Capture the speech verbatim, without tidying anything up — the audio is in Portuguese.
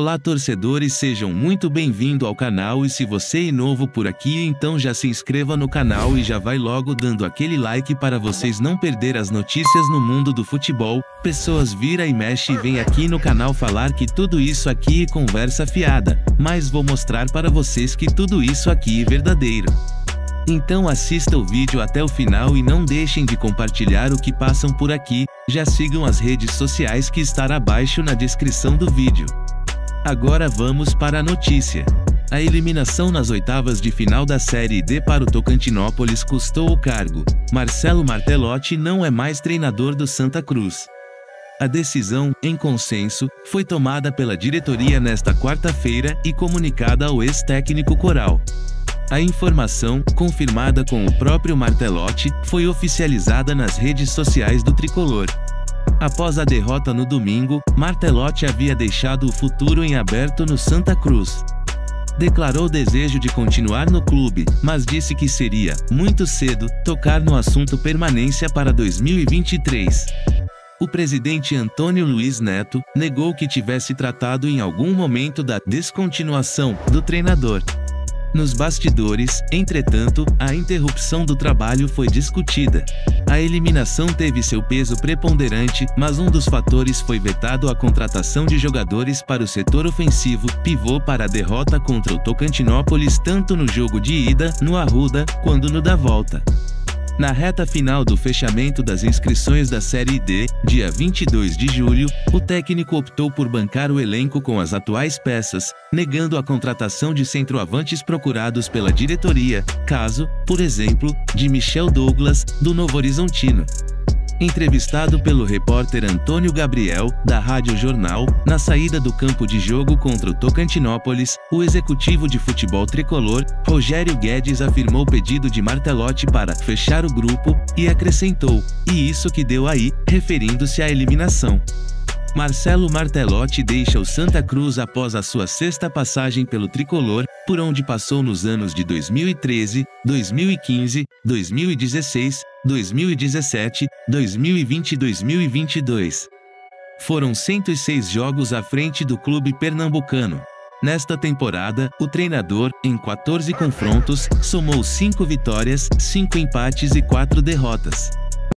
Olá torcedores, sejam muito bem-vindos ao canal e se você é novo por aqui então já se inscreva no canal e já vai logo dando aquele like para vocês não perder as notícias no mundo do futebol. Pessoas vira e mexe e vem aqui no canal falar que tudo isso aqui é conversa fiada, mas vou mostrar para vocês que tudo isso aqui é verdadeiro. Então assista o vídeo até o final e não deixem de compartilhar o que passam por aqui, já sigam as redes sociais que estará abaixo na descrição do vídeo. Agora vamos para a notícia. A eliminação nas oitavas de final da Série D para o Tocantinópolis custou o cargo. Marcelo Martellotti não é mais treinador do Santa Cruz. A decisão, em consenso, foi tomada pela diretoria nesta quarta-feira e comunicada ao ex-técnico coral. A informação, confirmada com o próprio Martellotti, foi oficializada nas redes sociais do tricolor. Após a derrota no domingo, Martellotti havia deixado o futuro em aberto no Santa Cruz. Declarou desejo de continuar no clube, mas disse que seria, muito cedo, tocar no assunto permanência para dois mil e vinte e três. O presidente Antônio Luiz Neto negou que tivesse tratado em algum momento da descontinuação do treinador. Nos bastidores, entretanto, a interrupção do trabalho foi discutida. A eliminação teve seu peso preponderante, mas um dos fatores foi vetado a contratação de jogadores para o setor ofensivo, pivô para a derrota contra o Tocantinópolis tanto no jogo de ida, no Arruda, quanto no da volta. Na reta final do fechamento das inscrições da Série D, dia vinte e dois de julho, o técnico optou por bancar o elenco com as atuais peças, negando a contratação de centroavantes procurados pela diretoria, caso, por exemplo, de Michel Douglas, do Novo Horizontino. Entrevistado pelo repórter Antônio Gabriel, da Rádio Jornal, na saída do campo de jogo contra o Tocantinópolis, o executivo de futebol tricolor, Rogério Guedes afirmou o pedido de Martellotti para fechar o grupo, e acrescentou, e isso que deu aí, referindo-se à eliminação. Marcelo Martellotti deixa o Santa Cruz após a sua sexta passagem pelo tricolor, por onde passou nos anos de dois mil e treze, dois mil e quinze, dois mil e dezesseis, dois mil e dezessete, dois mil e vinte e dois mil e vinte e dois. Foram cento e seis jogos à frente do clube pernambucano. Nesta temporada, o treinador, em quatorze confrontos, somou cinco vitórias, cinco empates e quatro derrotas.